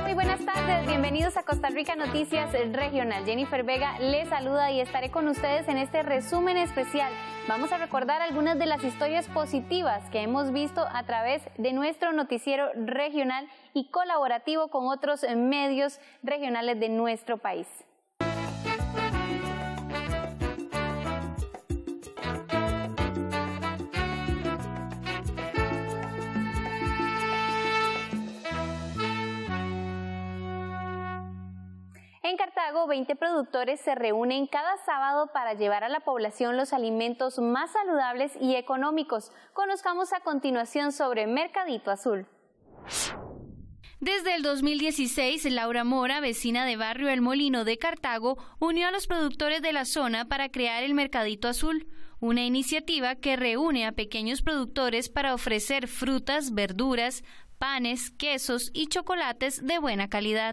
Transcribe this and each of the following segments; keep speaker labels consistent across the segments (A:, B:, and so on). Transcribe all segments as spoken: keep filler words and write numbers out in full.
A: muy buenas tardes, bienvenidos a Costa Rica Noticias Regional. Jennifer Vega les saluda y estaré con ustedes en este resumen especial. Vamos a recordar algunas de las historias positivas que hemos visto a través de nuestro noticiero regional y colaborativo con otros medios regionales de nuestro país. En Cartago, veinte productores se reúnen cada sábado para llevar a la población los alimentos más saludables y económicos. Conozcamos a continuación sobre Mercadito Azul.
B: Desde el dos mil dieciséis, Laura Mora, vecina de Barrio El Molino de Cartago, unió a los productores de la zona para crear el Mercadito Azul, una iniciativa que reúne a pequeños productores para ofrecer frutas, verduras, panes, quesos y chocolates de buena calidad.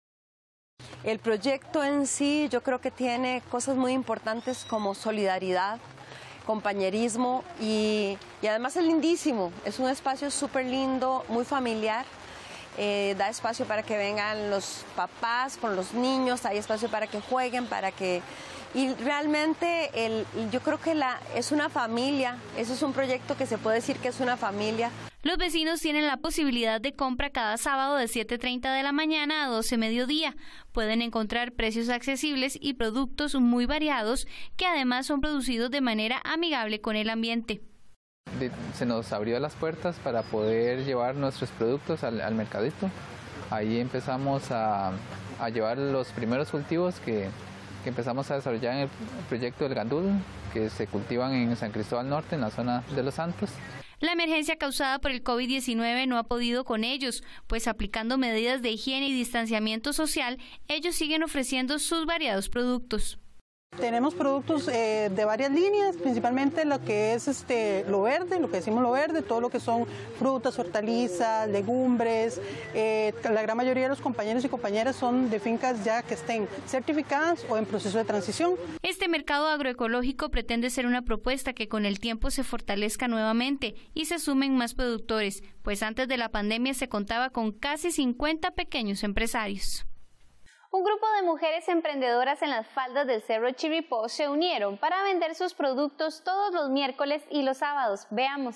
C: El proyecto en sí yo creo que tiene cosas muy importantes como solidaridad, compañerismo y, y además es lindísimo. Es un espacio súper lindo, muy familiar. Eh, da espacio para que vengan los papás con los niños, hay espacio para que jueguen, para que... Y realmente el, yo creo que la, es una familia, eso es un proyecto que se puede decir que es una familia.
B: Los vecinos tienen la posibilidad de compra cada sábado de siete treinta de la mañana a doce mediodía. Pueden encontrar precios accesibles y productos muy variados que además son producidos de manera amigable con el ambiente.
D: Se nos abrió las puertas para poder llevar nuestros productos al, al mercadito. Ahí empezamos a, a llevar los primeros cultivos que, que empezamos a desarrollar en el proyecto del Gandul, que se cultivan en San Cristóbal Norte, en la zona de Los Santos.
B: La emergencia causada por el COVID diecinueve no ha podido con ellos, pues aplicando medidas de higiene y distanciamiento social, ellos siguen ofreciendo sus variados productos.
E: Tenemos productos eh, de varias líneas, principalmente lo que es este, lo verde, lo que decimos lo verde, todo lo que son frutas, hortalizas, legumbres. Eh, la gran mayoría de los compañeros y compañeras son de fincas ya que estén certificadas o en proceso de transición.
B: Este mercado agroecológico pretende ser una propuesta que con el tiempo se fortalezca nuevamente y se sumen más productores, pues antes de la pandemia se contaba con casi cincuenta pequeños empresarios.
A: Un grupo de mujeres emprendedoras en las faldas del Cerro Chirripó se unieron para vender sus productos todos los miércoles y los sábados. Veamos.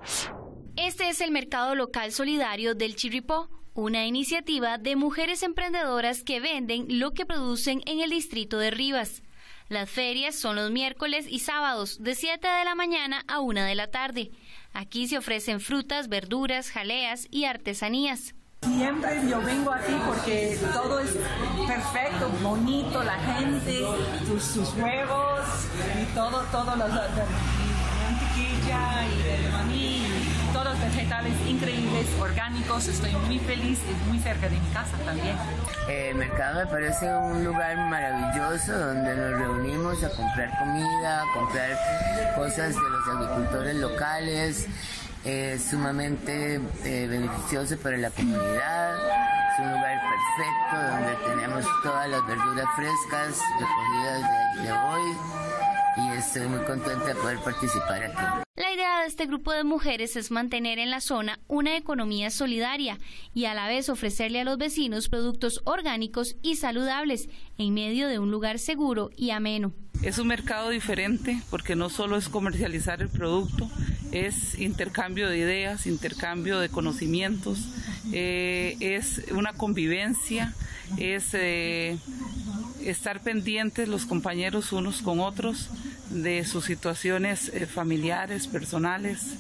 B: Este es el mercado local solidario del Chirripó, una iniciativa de mujeres emprendedoras que venden lo que producen en el distrito de Rivas. Las ferias son los miércoles y sábados de siete de la mañana a una de la tarde. Aquí se ofrecen frutas, verduras, jaleas y artesanías.
F: Siempre yo vengo aquí porque todo es perfecto, bonito, la gente, sus, sus huevos y todo, todo los de mantequilla y de maní, todos los vegetales increíbles, orgánicos. Estoy muy feliz, es muy cerca de mi casa también.
G: El mercado me parece un lugar maravilloso donde nos reunimos a comprar comida, a comprar cosas de los agricultores locales. Es sumamente eh, beneficioso para la comunidad, es un lugar perfecto donde tenemos todas las verduras frescas recogidas de, de hoy y estoy muy contenta de poder participar aquí.
B: La idea de este grupo de mujeres es mantener en la zona una economía solidaria y a la vez ofrecerle a los vecinos productos orgánicos y saludables en medio de un lugar seguro y ameno.
F: Es un mercado diferente porque no solo es comercializar el producto, es intercambio de ideas, intercambio de conocimientos, eh, es una convivencia, es eh, estar pendientes los compañeros unos con otros de sus situaciones eh, familiares, personales.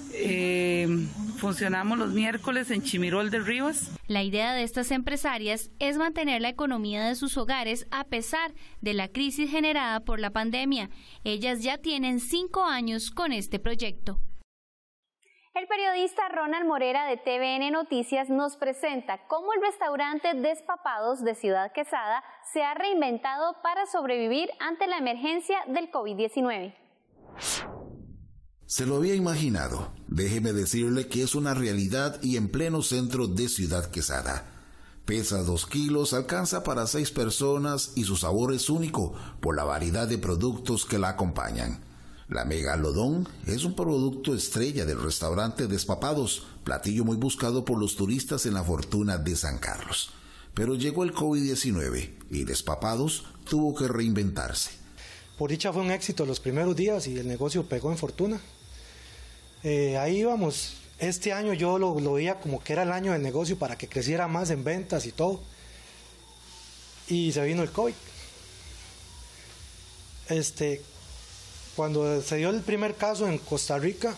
F: Eh, funcionamos los miércoles en Chimirol de Rivas.
B: La idea de estas empresarias es mantener la economía de sus hogares a pesar de la crisis generada por la pandemia. Ellas ya tienen cinco años con este proyecto.
A: El periodista Ronald Morera de T V N Noticias nos presenta cómo el restaurante Despapados de Ciudad Quesada se ha reinventado para sobrevivir ante la emergencia del COVID diecinueve.
H: Se lo había imaginado. Déjeme decirle que es una realidad y en pleno centro de Ciudad Quesada. Pesa dos kilos, alcanza para seis personas y su sabor es único por la variedad de productos que la acompañan. La megalodón es un producto estrella del restaurante Despapados, platillo muy buscado por los turistas en la Fortuna de San Carlos. pero llegó el COVID diecinueve y Despapados tuvo que reinventarse.
I: Por dicha fue un éxito los primeros días y el negocio pegó en fortuna. Eh, ahí íbamos. Este año yo lo, lo veía como que era el año del negocio para que creciera más en ventas y todo. Y se vino el COVID. Este, cuando se dio el primer caso en Costa Rica,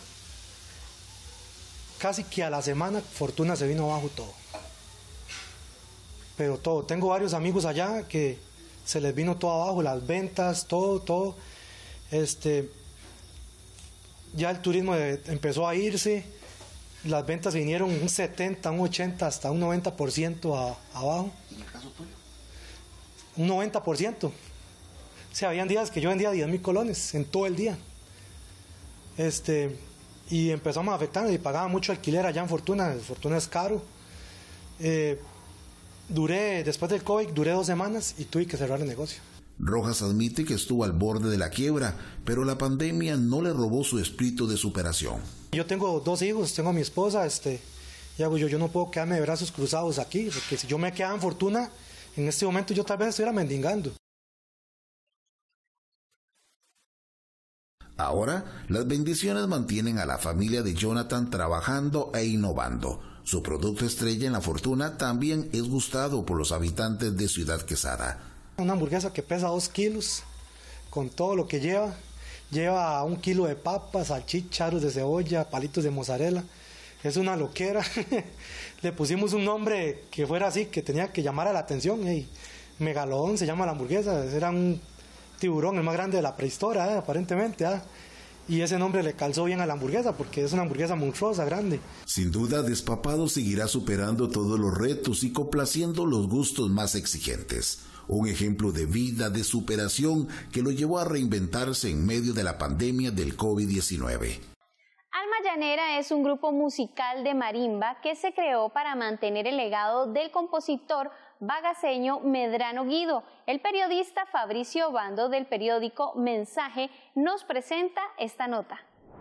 I: casi que a la semana Fortuna se vino abajo todo. Pero todo, tengo varios amigos allá que se les vino todo abajo, las ventas, todo, todo. Este, ya el turismo empezó a irse, las ventas vinieron un setenta, un ochenta, hasta un noventa por ciento a, abajo.
H: ¿En el caso tuyo?
I: Un noventa por ciento. O sea, habían días que yo vendía diez mil colones en todo el día. Este, y empezamos a afectar y pagaba mucho alquiler allá en Fortuna. Fortuna es caro. Eh, duré, después del COVID, duré dos semanas y tuve que cerrar el negocio.
H: Rojas admite que estuvo al borde de la quiebra, pero la pandemia no le robó su espíritu de superación.
I: Yo tengo dos hijos, tengo a mi esposa, este, y hago yo, yo no puedo quedarme de brazos cruzados aquí, porque si yo me quedaba en Fortuna, en este momento yo tal vez estuviera mendigando.
H: Ahora, las bendiciones mantienen a la familia de Jonathan trabajando e innovando. Su producto estrella en La Fortuna también es gustado por los habitantes de Ciudad Quesada.
I: Una hamburguesa que pesa dos kilos, con todo lo que lleva. Lleva un kilo de papas, salchichas, aros de cebolla, palitos de mozzarella. Es una loquera. Le pusimos un nombre que fuera así, que tenía que llamar a la atención. Hey, Megalodón se llama la hamburguesa. Era un tiburón, el más grande de la prehistoria, ¿eh? aparentemente. ¿eh? Y ese nombre le calzó bien a la hamburguesa, porque es una hamburguesa monstruosa, grande.
H: Sin duda, Despapados seguirá superando todos los retos y complaciendo los gustos más exigentes. Un ejemplo de vida, de superación, que lo llevó a reinventarse en medio de la pandemia del COVID diecinueve.
A: Alma Llanera es un grupo musical de marimba que se creó para mantener el legado del compositor bagaceño Medrano Guido. El periodista Fabricio Obando del periódico Mensaje nos presenta esta nota.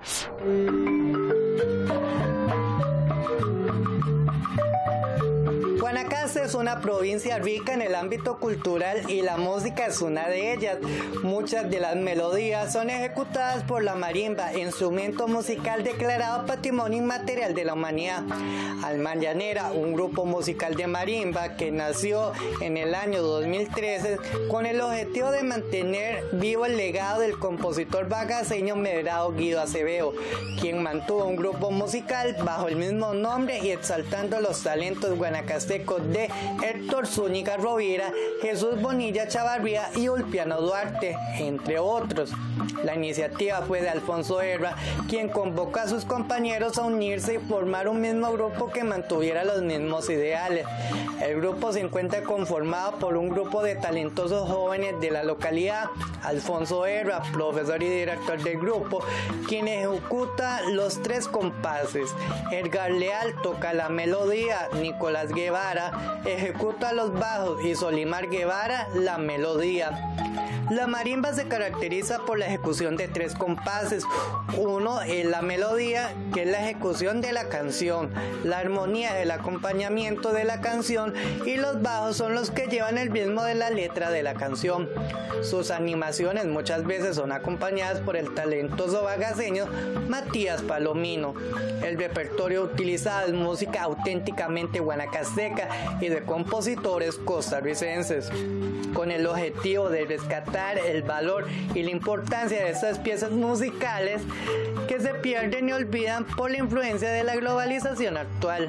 J: Guanacaste es una provincia rica en el ámbito cultural y la música es una de ellas. Muchas de las melodías son ejecutadas por la marimba, instrumento musical declarado Patrimonio Inmaterial de la Humanidad. Alma Llanera, un grupo musical de marimba que nació en el año dos mil trece con el objetivo de mantener vivo el legado del compositor bagaceño Medrano Guido Acevedo, quien mantuvo un grupo musical bajo el mismo nombre y exaltando los talentos guanacastecos de Héctor Zúñiga Rovira, Jesús Bonilla Chavarría y Ulpiano Duarte, entre otros. La iniciativa fue de Alfonso Herra, quien convocó a sus compañeros a unirse y formar un mismo grupo que mantuviera los mismos ideales. El grupo se encuentra conformado por un grupo de talentosos jóvenes de la localidad. Alfonso Herra, profesor y director del grupo, quien ejecuta los tres compases. Edgar Leal toca la melodía, Nicolás Guevara ejecuta los bajos y Solimar Guevara la melodía. La marimba se caracteriza por la ejecución de tres compases. Uno es la melodía, que es la ejecución de la canción, la armonía es el acompañamiento de la canción y los bajos son los que llevan el ritmo de la letra de la canción. Sus animaciones muchas veces son acompañadas por el talentoso bagaceño Matías Palomino. El repertorio utilizado es música auténticamente guanacasteca y de compositores costarricenses, con el objetivo de rescatar el valor y la importancia de estas piezas musicales que se pierden y olvidan por la influencia de la globalización actual.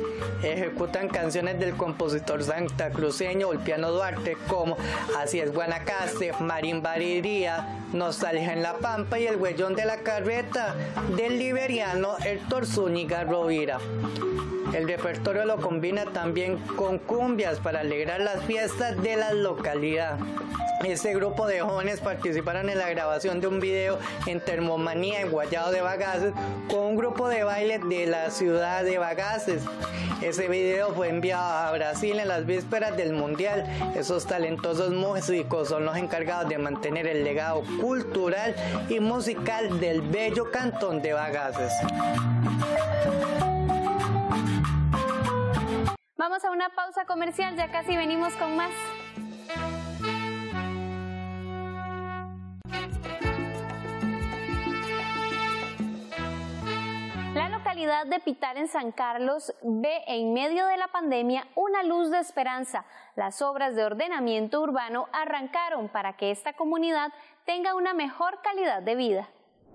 J: Ejecutan canciones del compositor santacruceño Ulpiano Duarte como Así es Guanacaste, Marimbariría, Nostalgia en la Pampa y El Huellón de la Carreta del liberiano Héctor Zúñiga Rovira. El repertorio lo combina también con cumbias para alegrar las fiestas de la localidad. Este grupo de jóvenes participaron en la grabación de un video en Termomanía en Guayado de Bagaces con un grupo de baile de la ciudad de Bagaces. Ese video fue enviado a Brasil en las vísperas del Mundial. Esos talentosos músicos son los encargados de mantener el legado cultural y musical del bello cantón de Bagaces.
A: Vamos a una pausa comercial, ya casi venimos con más. La localidad de Pital en San Carlos ve en medio de la pandemia una luz de esperanza. Las obras de ordenamiento urbano arrancaron para que esta comunidad tenga una mejor calidad de vida.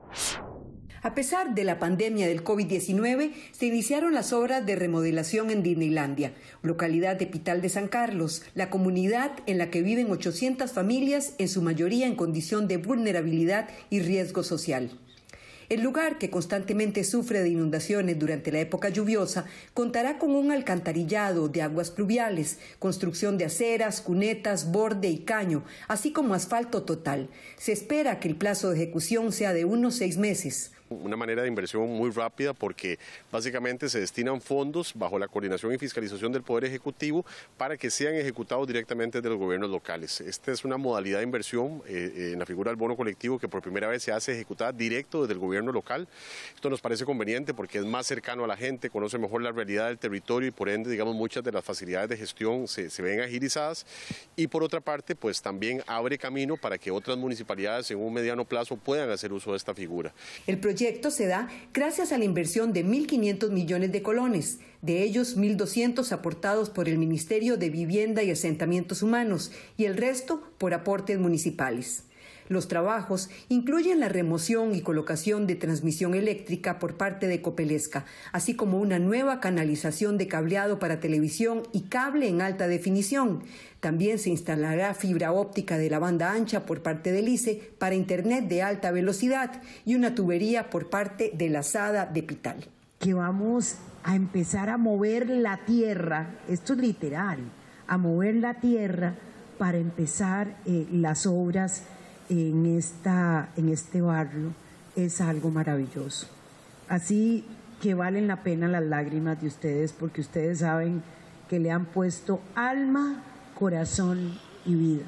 K: A pesar de la pandemia del COVID diecinueve, se iniciaron las obras de remodelación en Disneylandia, localidad de Pital de San Carlos, la comunidad en la que viven ochocientas familias, en su mayoría en condición de vulnerabilidad y riesgo social. El lugar, que constantemente sufre de inundaciones durante la época lluviosa, contará con un alcantarillado de aguas pluviales, construcción de aceras, cunetas, borde y caño, así como asfalto total. Se espera que el plazo de ejecución sea de unos seis meses.
L: Una manera de inversión muy rápida porque básicamente se destinan fondos bajo la coordinación y fiscalización del Poder Ejecutivo para que sean ejecutados directamente de los gobiernos locales. Esta es una modalidad de inversión eh, en la figura del bono colectivo que por primera vez se hace ejecutada directo desde el gobierno local. Esto nos parece conveniente porque es más cercano a la gente, conoce mejor la realidad del territorio y por ende, digamos, muchas de las facilidades de gestión se, se ven agilizadas y por otra parte, pues también abre camino para que otras municipalidades en un mediano plazo puedan hacer uso de esta figura.
K: El proyecto El proyecto se da gracias a la inversión de mil quinientos millones de colones, de ellos mil doscientos aportados por el Ministerio de Vivienda y Asentamientos Humanos y el resto por aportes municipales. Los trabajos incluyen la remoción y colocación de transmisión eléctrica por parte de Copelesca, así como una nueva canalización de cableado para televisión y cable en alta definición. También se instalará fibra óptica de la banda ancha por parte del I C E para internet de alta velocidad y una tubería por parte de la SADA de Pital.
M: Que vamos a empezar a mover la tierra, esto es literal, a mover la tierra para empezar eh, las obras en, esta, en este barrio. Es algo maravilloso. Así que valen la pena las lágrimas de ustedes porque ustedes saben que le han puesto alma, corazón y vida.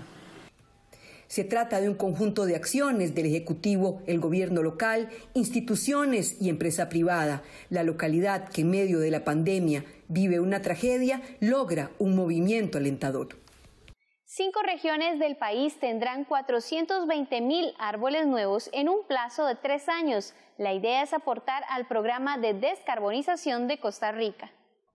K: Se trata de un conjunto de acciones del Ejecutivo, el gobierno local, instituciones y empresa privada. La localidad que en medio de la pandemia vive una tragedia logra un movimiento alentador.
A: Cinco regiones del país tendrán cuatrocientos veinte mil árboles nuevos en un plazo de tres años. La idea es aportar al programa de descarbonización de Costa Rica.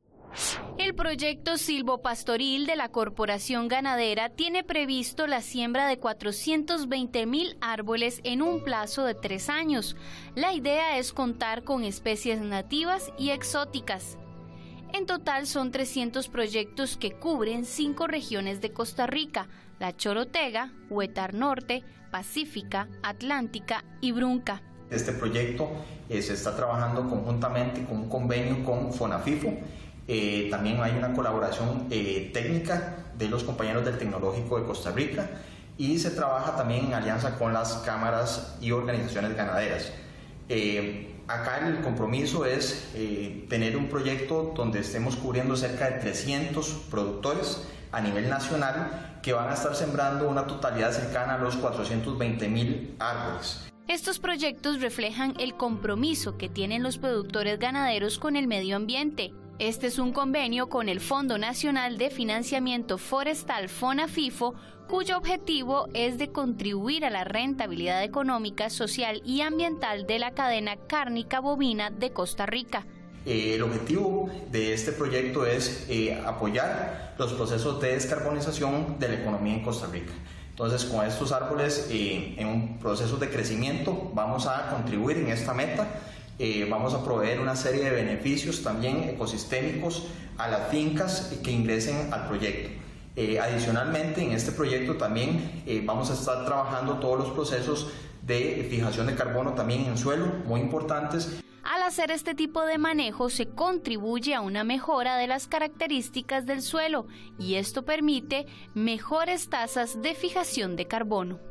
B: El proyecto silvopastoril de la Corporación Ganadera tiene previsto la siembra de cuatrocientos veinte mil árboles en un plazo de tres años. La idea es contar con especies nativas y exóticas. En total son trescientos proyectos que cubren cinco regiones de Costa Rica: La Chorotega, Huetar Norte, Pacífica, Atlántica y Brunca.
N: Este proyecto eh, se está trabajando conjuntamente con un convenio con FONAFIFO. Eh, también hay una colaboración eh, técnica de los compañeros del Tecnológico de Costa Rica y se trabaja también en alianza con las cámaras y organizaciones ganaderas. Eh, acá el compromiso es eh, tener un proyecto donde estemos cubriendo cerca de trescientos productores a nivel nacional que van a estar sembrando una totalidad cercana a los cuatrocientos veinte mil árboles.
B: Estos proyectos reflejan el compromiso que tienen los productores ganaderos con el medio ambiente. Este es un convenio con el Fondo Nacional de Financiamiento Forestal FONAFIFO, cuyo objetivo es de contribuir a la rentabilidad económica, social y ambiental de la cadena cárnica bovina de Costa Rica.
N: Eh, el objetivo de este proyecto es eh, apoyar los procesos de descarbonización de la economía en Costa Rica. Entonces, con estos árboles eh, en un proceso de crecimiento vamos a contribuir en esta meta. Eh, vamos a proveer una serie de beneficios también ecosistémicos a las fincas que ingresen al proyecto. Eh, adicionalmente, en este proyecto también eh, vamos a estar trabajando todos los procesos de fijación de carbono también en suelo, muy importantes.
B: Al hacer este tipo de manejo se contribuye a una mejora de las características del suelo y esto permite mejores tasas de fijación de carbono.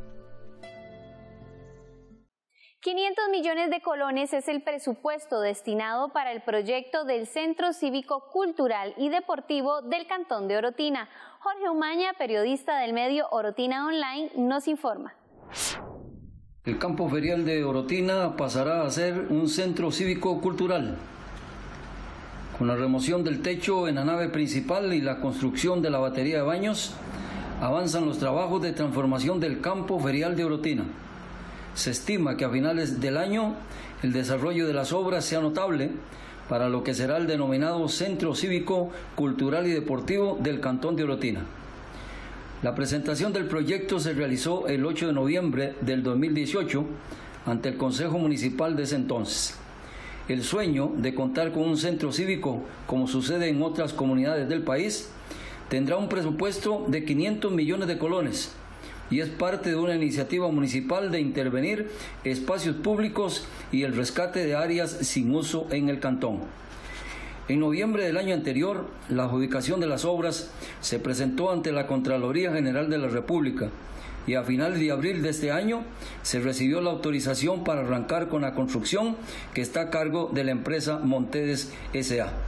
A: quinientos millones de colones es el presupuesto destinado para el proyecto del Centro Cívico Cultural y Deportivo del Cantón de Orotina. Jorge Umaña, periodista del medio Orotina Online, nos informa.
O: El campo ferial de Orotina pasará a ser un centro cívico cultural, Con la remoción del techo en la nave principal y la construcción de la batería de baños, avanzan los trabajos de transformación del campo ferial de Orotina. Se estima que a finales del año el desarrollo de las obras sea notable para lo que será el denominado Centro Cívico, Cultural y Deportivo del Cantón de Orotina. La presentación del proyecto se realizó el ocho de noviembre del dos mil dieciocho ante el Consejo Municipal de ese entonces. El sueño de contar con un centro cívico, como sucede en otras comunidades del país, tendrá un presupuesto de quinientos millones de colones y es parte de una iniciativa municipal de intervenir espacios públicos y el rescate de áreas sin uso en el cantón. En noviembre del año anterior, la adjudicación de las obras se presentó ante la Contraloría General de la República y a finales de abril de este año se recibió la autorización para arrancar con la construcción que está a cargo de la empresa Montedes S A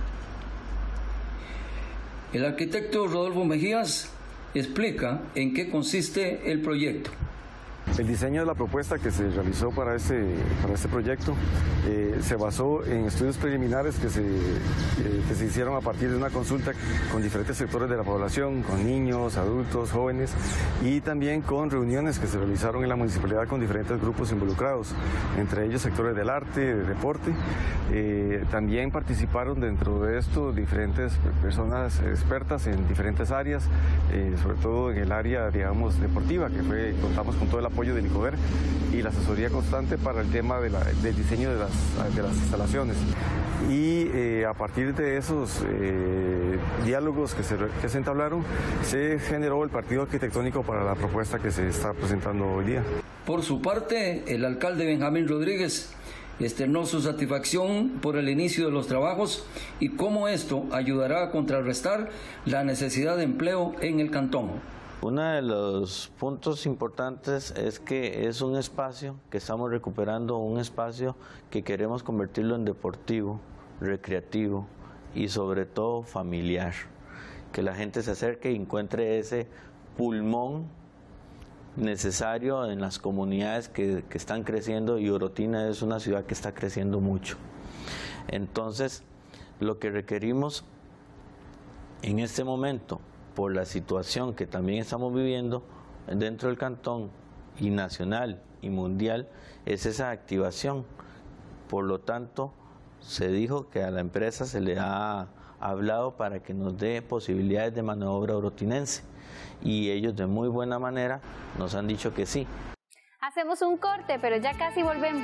O: El arquitecto Rodolfo Mejías explica en qué consiste el proyecto.
P: El diseño de la propuesta que se realizó para este, para este proyecto eh, se basó en estudios preliminares que se, eh, que se hicieron a partir de una consulta con diferentes sectores de la población, con niños, adultos, jóvenes, y también con reuniones que se realizaron en la municipalidad con diferentes grupos involucrados, entre ellos sectores del arte, del deporte. Eh, también participaron dentro de esto diferentes personas expertas en diferentes áreas, eh, sobre todo en el área, digamos, deportiva, que fue, contamos con todo el apoyo del ICODER y la asesoría constante para el tema de la, del diseño de las, de las instalaciones. Y eh, a partir de esos eh, diálogos que se, que se entablaron, se generó el partido arquitectónico para la propuesta que se está presentando hoy día.
O: Por su parte, el alcalde Benjamín Rodríguez externó su satisfacción por el inicio de los trabajos y cómo esto ayudará a contrarrestar la necesidad de empleo en el cantón.
Q: Uno de los puntos importantes es que es un espacio que estamos recuperando, un espacio que queremos convertirlo en deportivo, recreativo y sobre todo familiar. Que la gente se acerque y encuentre ese pulmón necesario en las comunidades que, que están creciendo, y Orotina es una ciudad que está creciendo mucho. Entonces, lo que requerimos en este momento, por la situación que también estamos viviendo dentro del cantón y nacional y mundial, es esa activación. Por lo tanto, se dijo que a la empresa se le ha hablado para que nos dé posibilidades de mano de obra orotinense, y ellos de muy buena manera nos han dicho que sí.
A: Hacemos un corte, pero ya casi volvemos.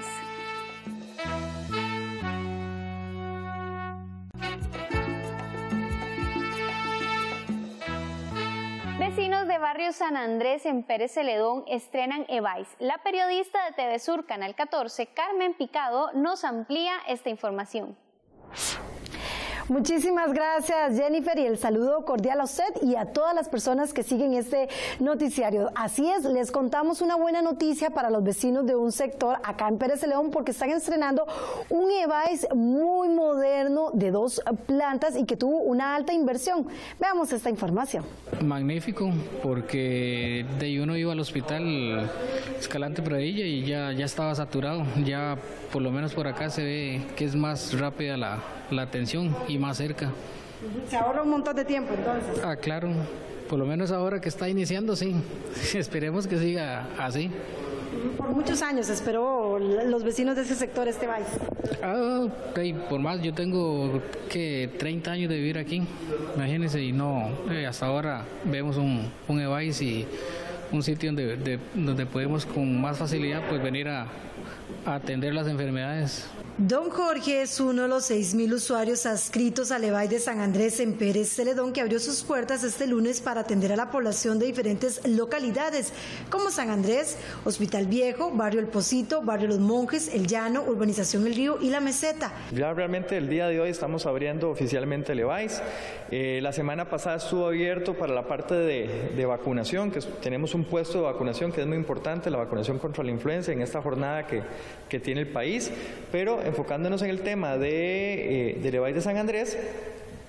A: Vecinos de barrio San Andrés en Pérez Celedón estrenan E-Vice. La periodista de T V Sur Canal catorce, Carmen Picado, nos amplía esta información.
R: Muchísimas gracias, Jennifer, y el saludo cordial a usted y a todas las personas que siguen este noticiario. Así es, les contamos una buena noticia para los vecinos de un sector acá en Pérez Celedón, porque están estrenando un E-Vice muy moderno de dos plantas y que tuvo una alta inversión. Veamos esta información.
S: Magnífico, porque de ahí uno iba al hospital Escalante Pradilla y ya, ya estaba saturado. Ya por lo menos por acá se ve que es más rápida la, la atención y más cerca.
R: Se ahorra un montón de tiempo entonces.
S: Ah, claro, por lo menos ahora que está iniciando, sí. Esperemos que siga así.
R: Por muchos años esperó los vecinos de ese sector este E-Vice.
S: Ah, okay, por más, yo tengo que treinta años de vivir aquí, imagínense, y no, eh, hasta ahora vemos un, un E-Vice y un sitio donde, de, donde podemos con más facilidad pues venir a, a atender las enfermedades.
R: Don Jorge es uno de los seis mil usuarios adscritos al E-Vice de San Andrés en Pérez Celedón, que abrió sus puertas este lunes para atender a la población de diferentes localidades como San Andrés, Hospital Viejo, Barrio El Pocito, Barrio Los Monjes, El Llano, Urbanización El Río y La Meseta.
T: Ya realmente el día de hoy estamos abriendo oficialmente el E-Vice. Eh, la semana pasada estuvo abierto para la parte de, de vacunación, que tenemos un puesto de vacunación que es muy importante, la vacunación contra la influenza en esta jornada que, que tiene el país, pero enfocándonos en el tema de, eh, del E-Vice de San Andrés,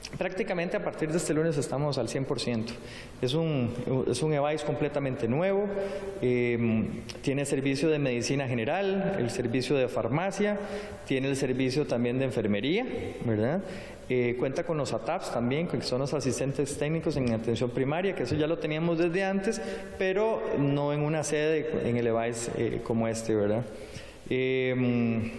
T: prácticamente a partir de este lunes estamos al cien por ciento. Es un, es un EVAIS completamente nuevo, eh, tiene servicio de medicina general, el servicio de farmacia, tiene el servicio también de enfermería, ¿verdad? Eh, cuenta con los A T A Ps también, que son los asistentes técnicos en atención primaria, que eso ya lo teníamos desde antes, pero no en una sede en el EVAIS eh, como este, ¿verdad? Eh,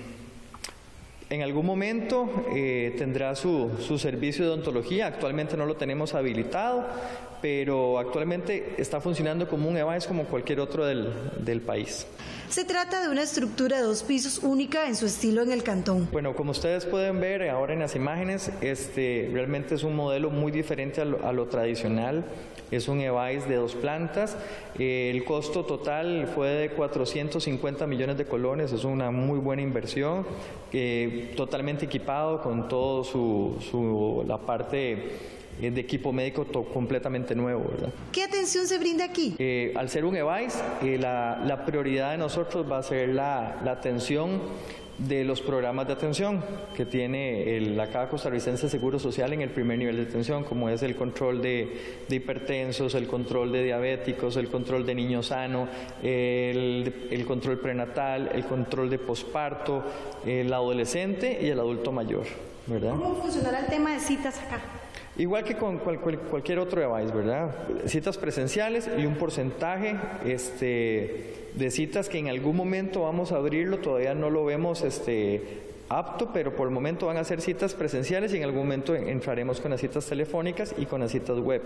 T: En algún momento eh, tendrá su, su servicio de odontología, actualmente no lo tenemos habilitado, pero actualmente está funcionando como un EVAIS como cualquier otro del, del país.
R: Se trata de una estructura de dos pisos única en su estilo en el cantón.
T: Bueno, como ustedes pueden ver ahora en las imágenes, este, realmente es un modelo muy diferente a lo, a lo tradicional. Es un EVAIS de dos plantas. Eh, el costo total fue de cuatrocientos cincuenta millones de colones, es una muy buena inversión, eh, totalmente equipado con todo su, su la parte de equipo médico completamente nuevo, ¿verdad?
R: ¿Qué atención se brinda aquí?
T: Eh, al ser un EVAIS, eh, la, la prioridad de nosotros va a ser la, la atención de los programas de atención que tiene el, la Caja Costarricense de Seguro Social en el primer nivel de atención, como es el control de, de hipertensos, el control de diabéticos, el control de niño sano, el, el control prenatal, el control de posparto, el adolescente y el adulto mayor, ¿verdad?
R: ¿Cómo funcionará el tema de citas acá?
T: Igual que con cual, cual, cualquier otro EVAIS, ¿verdad? Citas presenciales y un porcentaje este, de citas que en algún momento vamos a abrirlo, todavía no lo vemos este, apto, pero por el momento van a ser citas presenciales y en algún momento entraremos con las citas telefónicas y con las citas web.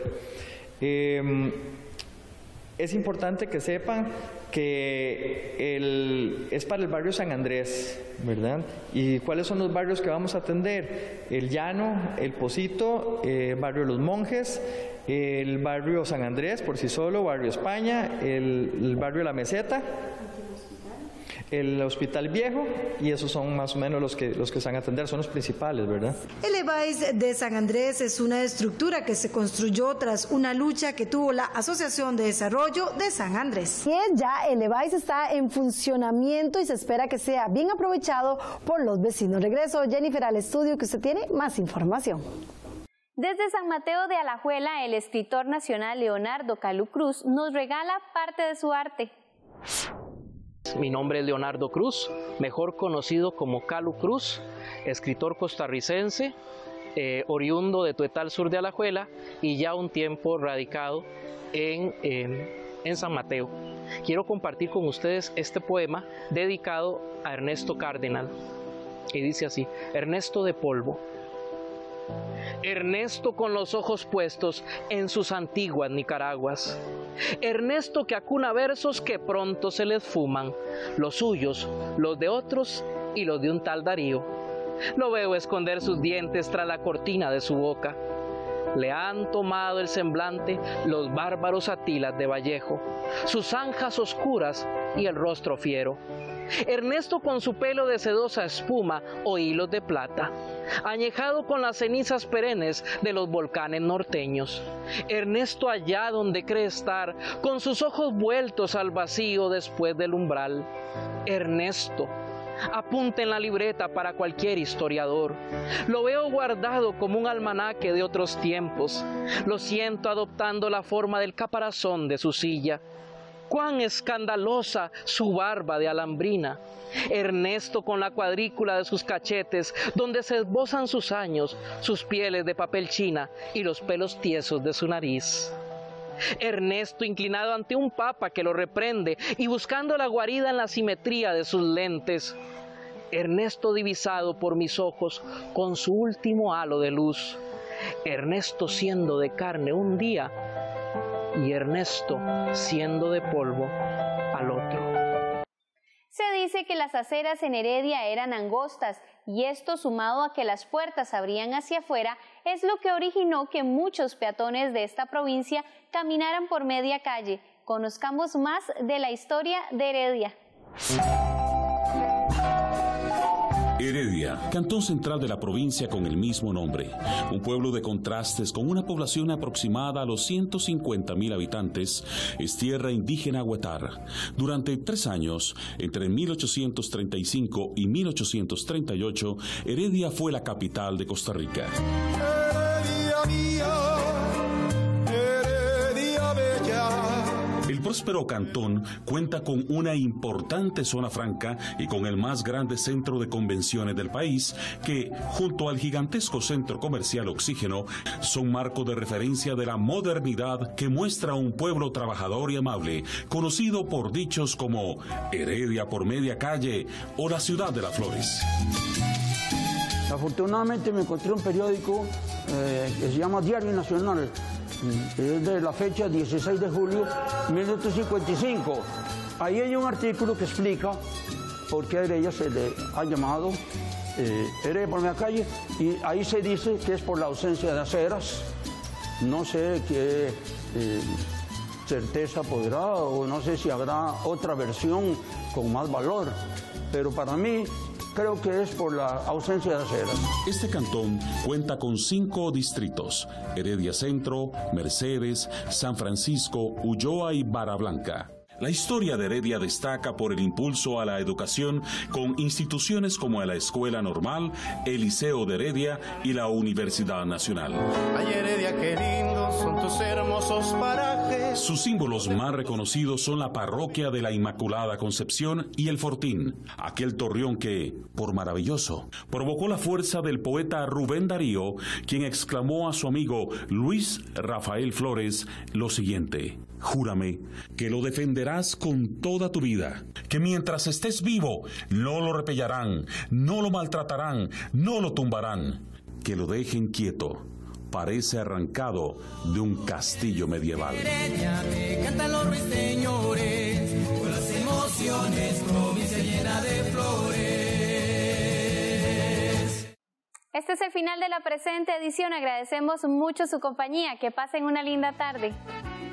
T: Eh, Es importante que sepan que el, es para el barrio San Andrés, ¿verdad? ¿Y cuáles son los barrios que vamos a atender? El Llano, el Pocito, el barrio Los Monjes, el barrio San Andrés por sí solo, barrio España, el, el barrio La Meseta, el Hospital Viejo, y esos son más o menos los que, los que se van a atender, son los principales, ¿verdad?
R: El EVAIS de San Andrés es una estructura que se construyó tras una lucha que tuvo la Asociación de Desarrollo de San Andrés. Y ya el EVAIS está en funcionamiento y se espera que sea bien aprovechado por los vecinos. Regreso, Jennifer, al estudio que usted tiene más información.
A: Desde San Mateo de Alajuela, el escritor nacional Leonardo Calu Cruz nos regala parte de su arte.
U: Mi nombre es Leonardo Cruz, mejor conocido como Calu Cruz, escritor costarricense, eh, oriundo de Tuetal, sur de Alajuela, y ya un tiempo radicado en, eh, en San Mateo. Quiero compartir con ustedes este poema dedicado a Ernesto Cardenal, y dice así: Ernesto de polvo. Ernesto con los ojos puestos en sus antiguas Nicaraguas. Ernesto que acuna versos que pronto se les fuman, los suyos, los de otros y los de un tal Darío. Lo veo esconder sus dientes tras la cortina de su boca. Le han tomado el semblante los bárbaros Atilas de Vallejo, sus zanjas oscuras y el rostro fiero. Ernesto con su pelo de sedosa espuma o hilos de plata, añejado con las cenizas perennes de los volcanes norteños. Ernesto allá donde cree estar, con sus ojos vueltos al vacío después del umbral. Ernesto, apunte en la libreta para cualquier historiador. Lo veo guardado como un almanaque de otros tiempos. Lo siento adoptando la forma del caparazón de su silla. Cuán escandalosa su barba de alambrina. Ernesto con la cuadrícula de sus cachetes, donde se esbozan sus años, sus pieles de papel china y los pelos tiesos de su nariz. Ernesto inclinado ante un papa que lo reprende y buscando la guarida en la simetría de sus lentes. Ernesto divisado por mis ojos con su último halo de luz. Ernesto siendo de carne un día y Ernesto siendo de polvo al otro.
A: Se dice que las aceras en Heredia eran angostas y esto, sumado a que las puertas abrían hacia afuera, es lo que originó que muchos peatones de esta provincia caminaran por media calle. Conozcamos más de la historia de Heredia.
V: Heredia, cantón central de la provincia con el mismo nombre, un pueblo de contrastes con una población aproximada a los ciento cincuenta mil habitantes, es tierra indígena huetar. Durante tres años, entre mil ochocientos treinta y cinco y mil ochocientos treinta y ocho, Heredia fue la capital de Costa Rica. próspero cantón cuenta con una importante zona franca y con el más grande centro de convenciones del país, que, junto al gigantesco centro comercial Oxígeno, son marco de referencia de la modernidad que muestra un pueblo trabajador y amable, conocido por dichos como Heredia por media calle o la ciudad de las flores.
C: Afortunadamente me encontré un periódico eh, que se llama Diario Nacional, es de la fecha dieciséis de julio de mil novecientos cincuenta y cinco. Ahí hay un artículo que explica por qué a Heredia se le ha llamado eh, Heredia por media calle, y ahí se dice que es por la ausencia de aceras. No sé qué eh, certeza podrá, o no sé si habrá otra versión con más valor, pero para mí creo que es por la ausencia de aceras.
V: Este cantón cuenta con cinco distritos: Heredia Centro, Mercedes, San Francisco, Ulloa y Barra Blanca. La historia de Heredia destaca por el impulso a la educación con instituciones como la Escuela Normal, el Liceo de Heredia y la Universidad Nacional.
D: Ay, Heredia, qué lindos son tus hermosos parajes.
V: Sus símbolos más reconocidos son la Parroquia de la Inmaculada Concepción y el Fortín, aquel torreón que, por maravilloso, provocó la fuerza del poeta Rubén Darío, quien exclamó a su amigo Luis Rafael Flores lo siguiente: júrame que lo defenderás con toda tu vida, que mientras estés vivo no lo repellarán, no lo maltratarán, no lo tumbarán, que lo dejen quieto, parece arrancado de un castillo medieval.
D: Heredia, me cantan los ruiseñores, con las emociones, provincia llena de flores.
A: Este es el final de la presente edición. Agradecemos mucho su compañía. Que pasen una linda tarde.